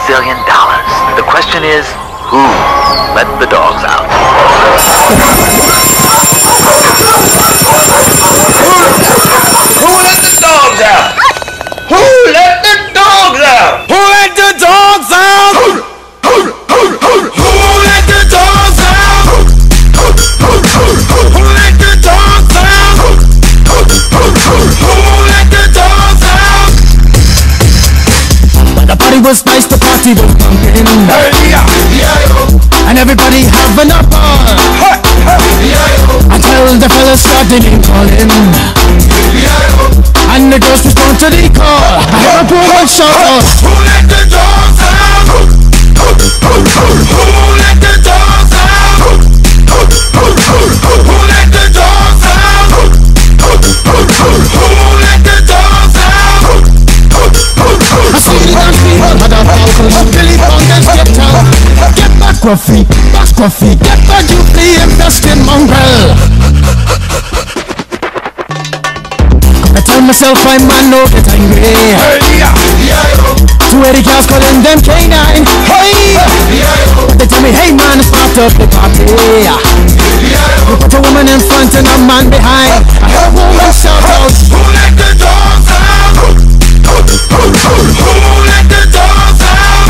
zillion dollars. The question is, who let the dogs out? Who let the dogs out? Who let the dogs out? Who let the dogs out? Who let the dogs out? Who let the dogs out? Who let the dogs out? When the party was nice, the party was pumping, and everybody having a ball, until the fellas started calling, and the girls respond to the call. I hear a poor one shout out, who let the dogs out? Who let the dogs out? Who let the dogs out? Who let the dogs out? I see the dance people had a falcon, Billy Bong and Skip Town. Get back, Gruffy, get back, you flea infested mongrel. I tell myself I'm man, no get angry. Two Eddie cows calling them K9. Hey! But they tell me, hey man, start up the party. You put a woman in front and a man behind. I hear a woman shout out, who let the dogs out? Who let the dogs out?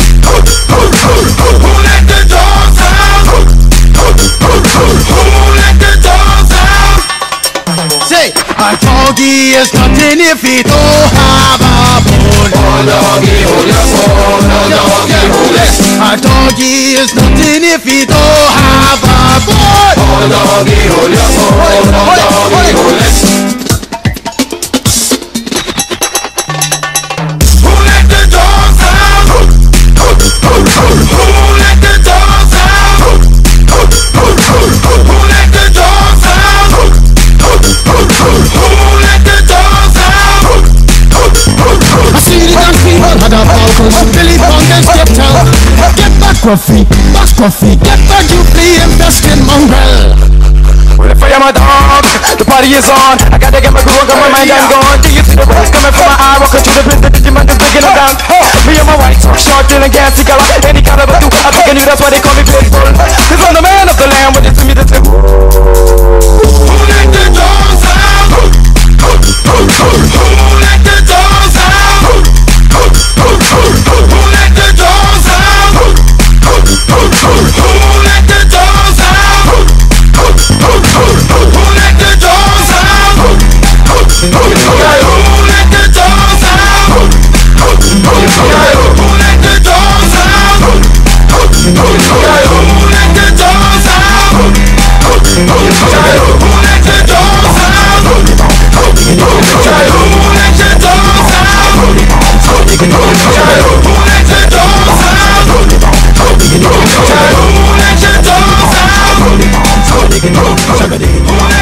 Who let the dogs out? Who let the dogs out? say, a doggy is nothing if he don't have a bone. Oh doggy, hold your phone. Oh doggy, hold it. A doggy is nothing if he don't have a bone. Oh doggy, hold your phone. Oh doggy, hold it. Who let the dogs out? Who let the dogs out? Who let the dogs out? Who let the dogs out? I see the young people had a falcon, Billy Bong and Skip Town. Get back, Gruffy, get back, you flea infested mongrel. Well, if I am a dog, the party is on. I gotta get my groove on, got my mind, I'm gone. Do you see the rays coming from my eye? Walking through the bliss, the Digimon is digging them down. Me and my white talk short, dealing gassy color. Any caliber do, I think I knew that's why they call me Pitbull. Cause I'm the man of the land, when they see me, they say, Who let the dogs out? Who let the dogs out? Who let the dogs out? Who let the dogs out? Who let the dogs out? Who let the dogs out? Who let the dogs out? Who let the dogs out? Who let the dogs out? Who let the dogs out? Who let the dogs out?